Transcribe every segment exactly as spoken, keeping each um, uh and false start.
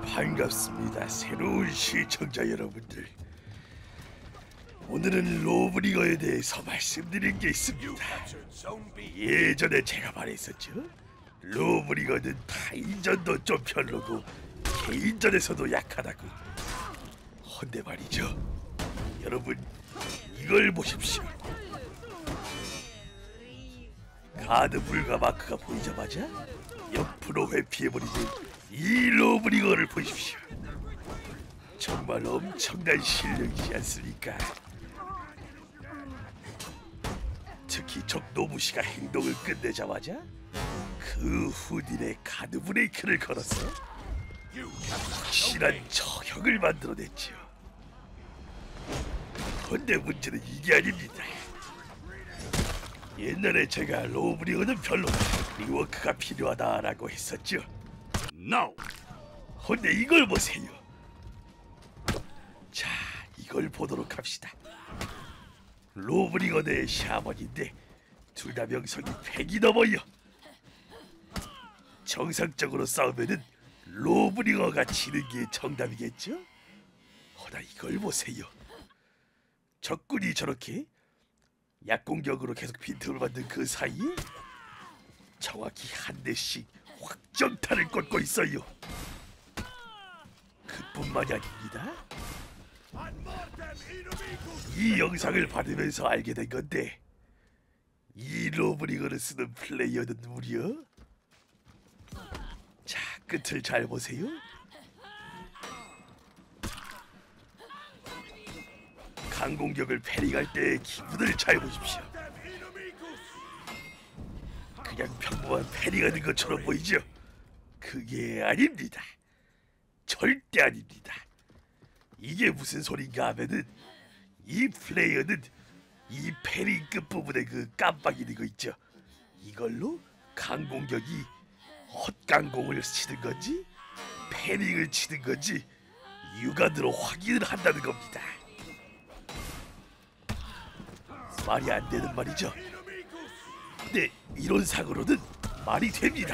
반갑습니다, 새로운 시청자 여러분들. 오늘은 로브리거에 대해서 말씀드릴 게 있습니다. 예전에 제가 말했었죠. 로브리거는 타인전도 좀 별로고 개인전에서도 약하다고. 헌데 말이죠, 여러분 이걸 보십시오. 카드 불가 마크가 보이자마자 옆으로 회피해버리는 이 로브리거를 보십시오. 정말 엄청난 실력이지 않습니까? 특히 적 노부시가 행동을 끝내자마자 그 후딜에 카드 브레이크를 걸어서 확실한 저격을 만들어냈지요. 그런데 문제는 이게 아닙니다. 옛날에 제가 로브리거는 별로다, 리워크가 필요하다라고 했었죠. No! 근데 이걸 보세요. 자, 이걸 보도록 합시다. 로브리거 대 샤먼인데 둘 다 명성이 백이 넘어요. 정상적으로 싸우면은 로브리거가 지는 게 정답이겠죠? 허나 이걸 보세요. 적군이 저렇게 약공격으로 계속 빈틈을 만든 그 사이에 정확히 한 대씩 확정탄을 꽂고 있어요. 그뿐만이 아닙니다. 이 영상을 받으면서 알게 된 건데 이 로브리거를 쓰는 플레이어는 무려, 자, 끝을 잘 보세요. 강공격을 패링할 때의 기분을 잘 보십시오. 그냥 평범한 패링하는 것처럼 보이죠? 그게 아닙니다. 절대 아닙니다. 이게 무슨 소린가 하면은 이 플레이어는 이 패링 끝부분에 그 깜빡이는 거 있죠? 이걸로 강공격이 헛강공을 치는 건지 패링을 치는 건지 육안으로 확인을 한다는 겁니다. 말이 안 되는 말이죠. 근데 이런 상으로는 말이 됩니다.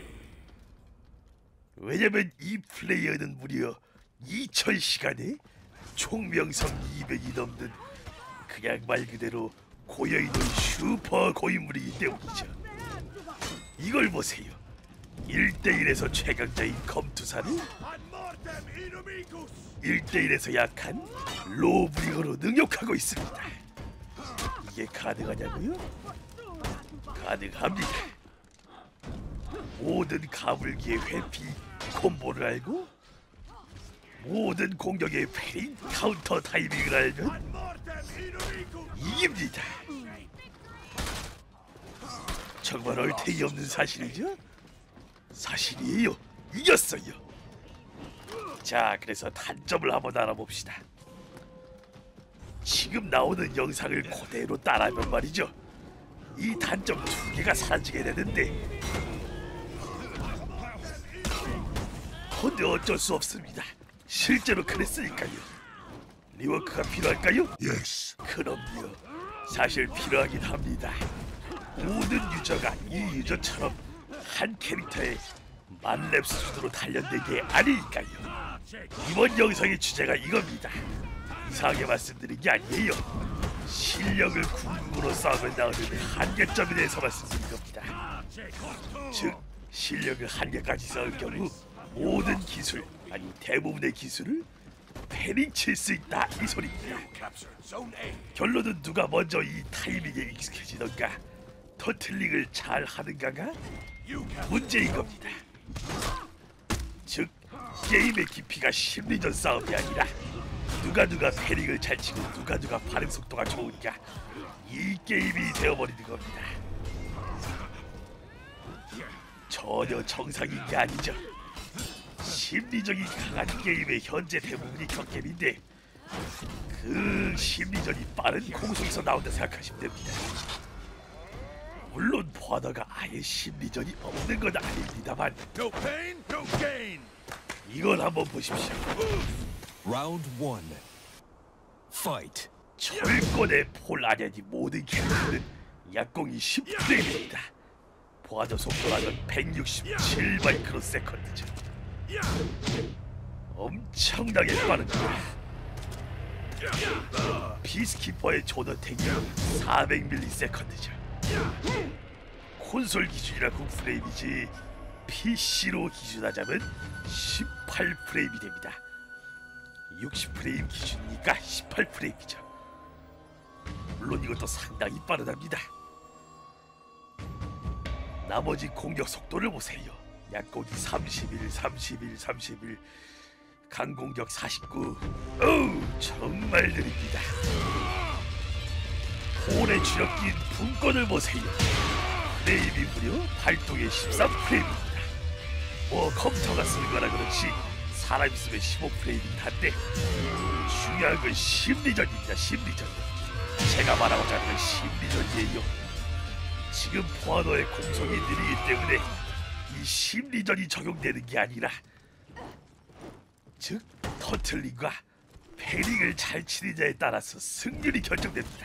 왜냐면 이 플레이어는 무려 이천 시간에 총 명성 이백이 넘는 그냥 말 그대로 고여있는 슈퍼 고인물이기 때문이죠. 이걸 보세요. 일 대 일에서 최강자인 검투사는 일 대 일에서 약한 로브리거로 능욕하고 있습니다. 이게 가능하냐고요? 가능합니다. 모든 가불기의 회피 콤보를 알고 모든 공격의 패링 카운터 타이밍을 알면 이깁니다. 정말 얼탱이 없는 사실이죠? 사실이에요. 이겼어요. 자, 그래서 단점을 한번 알아봅시다. 지금 나오는 영상을 그대로 따라하면 말이죠, 이 단점 두 개가 사라지게 되는데, 근데 어쩔 수 없습니다. 실제로 그랬으니까요. 리워크가 필요할까요? 예스. 그럼요. 사실 필요하긴 합니다. 모든 유저가 이 유저처럼 한 캐릭터에 만렙 수준으로 단련된 게 아니니까요. 이번 영상의 주제가 이겁니다. 이상하게 말씀드린 게 아니에요. 실력을 궁극으로 싸우면 나오는 한계점에 대해서 말씀드린 겁니다. 즉, 실력을 한계까지 쌓을 경우 모든 기술, 아니 대부분의 기술을 패링 칠 수 있다, 이 소리입니다. 결론은 누가 먼저 이 타이밍에 익숙해지던가 터틀링을 잘 하는가가 문제인 겁니다. 즉, 게임의 깊이가 심리전 싸움이 아니라 누가 누가 패링을 잘 치고 누가 누가 반응 속도가 좋으니까 이 게임이 되어버리는 겁니다. 전혀 정상인 게 아니죠. 심리적이 강한 게임의 현재 대부분이 격겜인데 그 심리전이 빠른 공속에서 나온다 생각하시면 됩니다. 물론 버너가 아예 심리전이 없는 건 아닙니다만 No pain, no gain. 이걸 한번 보십시오. Round one. Fight. 철권의 폴 아련이 모든 캐릭터는 약공이 십 프레임입니다. 보아저 속도라는 백육십칠 마이크로 세컨드죠. 엄청나게 빠릅니다. 피스키퍼의 존어택이 사백 밀리세컨드죠. 콘솔 기준이라 구 프레임이지 피씨로 기준하자면 십팔 프레임이 됩니다. 육십 프레임 기준이니까 십팔 프레임이죠. 물론 이것도 상당히 빠르답니다. 나머지 공격 속도를 보세요. 약공이 삼십일, 삼십일, 삼십일, 강공격 사십구. 어우, 정말 느립니다. 폰에 주력긴 분권을 보세요. 프레임이 무려 발동의 십삼 프레임입니다. 뭐 컴퓨터가 쓰는 거라 그렇지 사람이 쓰면 십오 프레임이긴 한데 중요한 건 심리전입니다. 심리전. 제가 말하고자 하는 건 심리전이에요. 지금 포아노의 공속이 느리기 때문에 이 심리전이 적용되는 게 아니라, 즉 터틀링과 패링을 잘 치느냐에 따라서 승률이 결정됩니다.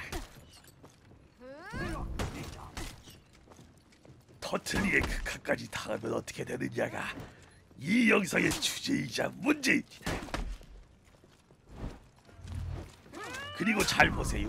터틀링의 극한까지 당하면 어떻게 되느냐가 이 영상의 주제이자 문제입니다. 그리고 잘 보세요.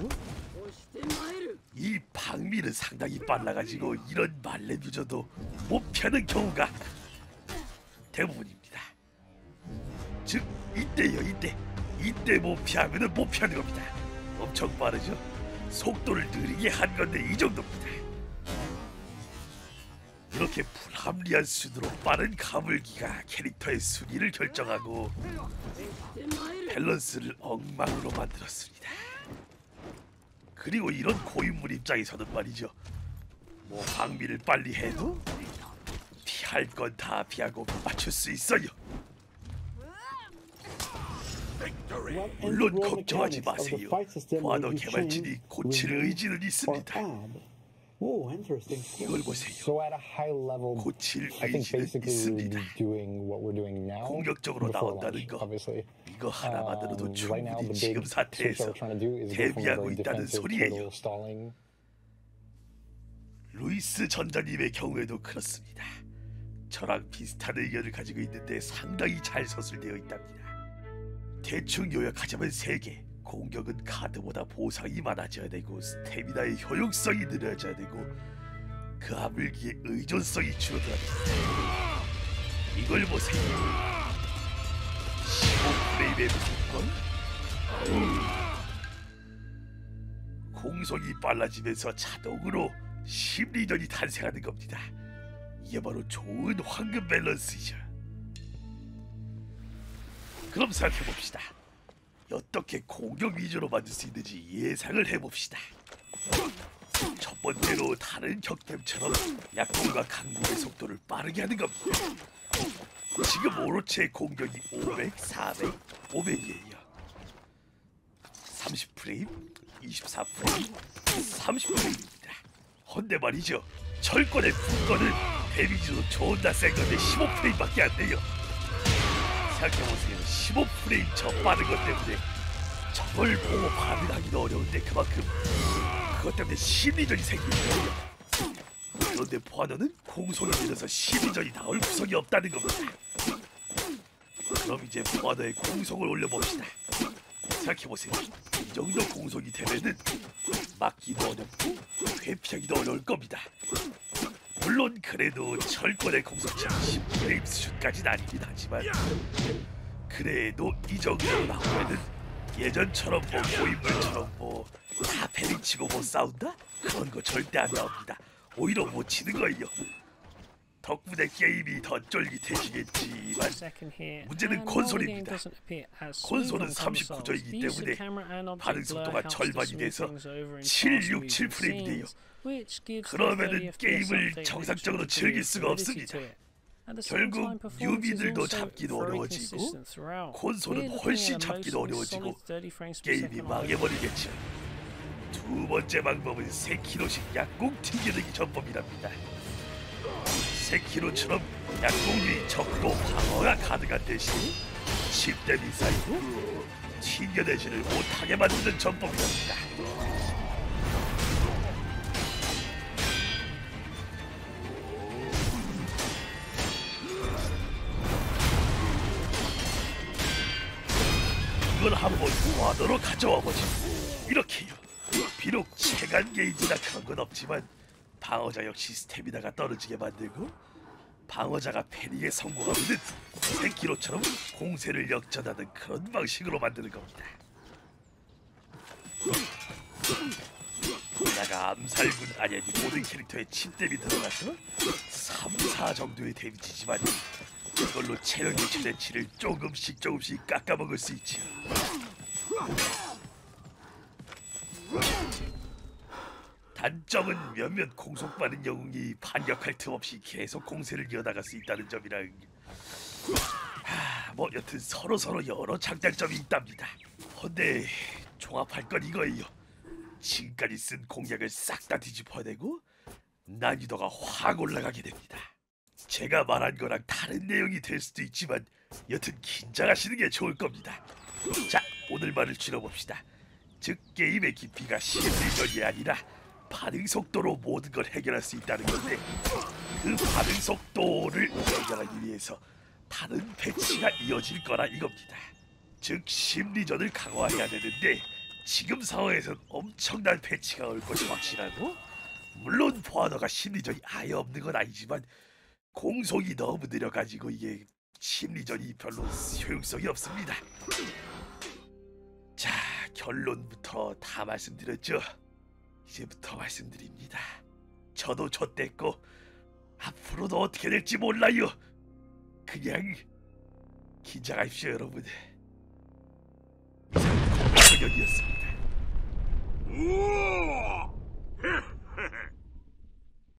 이 방미는 상당히 빨라가지고 이런 말렙 유저도 못 펴는 경우가 대부분입니다. 즉 이때요, 이때 이때 못 피하면은 못 피하는 겁니다. 엄청 빠르죠. 속도를 느리게 한 건데 이 정도입니다. 이렇게 불합리한 순으로 빠른 가물기가 캐릭터의 순위를 결정하고 밸런스를 엉망으로 만들었습니다. 그리고 이런 고인물 입장에서는 말이죠, 뭐 방미를 빨리 해도 피할 건 다 피하고 맞출 수 있어요. 물론 걱정하지 마세요. 포아노 개발진이 고칠 의지는 있습니다. 이걸 보세요. 고칠 의지는 있습니다. 공격적으로 나온다는 거, 이거 하나만으로도 충분히 지금 사태에서 대비하고 있다는 소리예요. 루이스 전자님의 경우에도 그렇습니다. 저랑 비슷한 의견을 가지고 있는데 상당히 잘 서술되어 있답니다. 대충 요약하자면 세 개. 공격은 카드보다 보상이 많아져야 되고, 스태미나의 효용성이 늘어져야 되고, 그 아물기의 의존성이 줄어들어야 됩니다. 이걸 보세요. 십오 프레임의 무조건 공속이 빨라지면서 자동으로 심리전이 탄생하는 겁니다. 이게 바로 좋은 황금 밸런스이죠. 그럼 생각해봅시다. 어떻게 공격 위주로 만들 수 있는지 예상을 해봅시다. 첫 번째로 다른 격템처럼 약공과 강공의 속도를 빠르게 하는 겁니다. 지금 오로체의 공격이 오백, 사백, 오백이에요. 삼십 프레임, 이십사 프레임, 삼십 프레임입니다. 헌데 말이죠, 철권의 분권은 데미지도 존나 센 건데 십오 프레임밖에 안 돼요. 생각해보세요. 십오 프레임 저 빠른 것 때문에 저걸 보고 반응하기도 어려운데 그만큼 그것 때문에 심리전이 생기는 거예요. 그런데 포아노는 공속이 늘어서 심리전이 나올 구석이 없다는 겁니다. 그럼 이제 포아노의 공속을 올려봅시다. 생각해보세요. 이 정도 공속이 되면은 막기도 어렵고 회피하기도 어려울 겁니다. 물론 그래도 철권의 공속치는 십 프레임 수준까지는 아니긴 하지만, 그래도 이 정도로 나오면은 예전처럼 뭐 고인물처럼 뭐 다 패링치고 못 싸운다? 그런 거 절대 안 나옵니다. 오히려 못 치는 거예요. 덕분에 게임이 더 쫄깃해지겠지만 문제는 콘솔입니다. 콘솔은 삼십구 조이기 때문에 반응 속도가 절반이 돼서 칠백육십칠 프레임이 돼요. 그러면은 게임을 정상적으로 즐길 수가 없습니다. 결국 뉴비들도 잡기도 어려워지고 콘솔은 훨씬 잡기도 어려워지고 게임이 망해버리겠죠. 두 번째 방법은 세 킬로씩 약공 튕기는 전법이랍니다. 세 킬로처럼 약공이 적도 방어가 가능한 대신 십 대 미사일로 튕겨내지를 못하게 만드는 전법이랍니다. 이걸 한번 보완으로 가져와 보지. 이렇게요. 비록 체간 게이지나 그런 건 없지만 방어자 역시 스태미나가 떨어지게 만들고, 방어자가 패링에 성공하면은 생키로처럼 공세를 역전하는 그런 방식으로 만드는 겁니다. 게다가 암살군 아니 아니 모든 캐릭터에 침대이 들어가서 삼, 사 정도의 데미지지만 이걸로 체력 유치된치를 조금씩 조금씩 깎아먹을 수 있지요. 단점은 몇몇 공속받은 영웅이 반격할 틈 없이 계속 공세를 이어나갈 수 있다는 점이라. 하, 뭐 여튼 서로 서로 여러 장단점이 있답니다. 근데 종합할 건 이거예요. 지금까지 쓴 공략을 싹 다 뒤집어내고 난이도가 확 올라가게 됩니다. 제가 말한 거랑 다른 내용이 될 수도 있지만 여튼 긴장하시는 게 좋을 겁니다. 자, 오늘 말을 줄여봅시다. 즉 게임의 깊이가 심리전이 아니라 반응 속도로 모든 걸 해결할 수 있다는 건데, 그 반응 속도를 해결하기 위해서 다른 패치가 이어질 거라 이겁니다. 즉 심리전을 강화해야 되는데 지금 상황에선 엄청난 패치가 올 것이 확실하고, 물론 보아너가 심리전이 아예 없는 건 아니지만 공속이 너무 느려가지고 이게 심리전이 별로 효용성이 없습니다. 자, 결론부터 다 말씀드렸죠. 이제부터 말씀드립니다. 저도 좆됐고 앞으로도 어떻게 될지 몰라요. 그냥 긴장하십시오 여러분. 이상 공격이었습니다.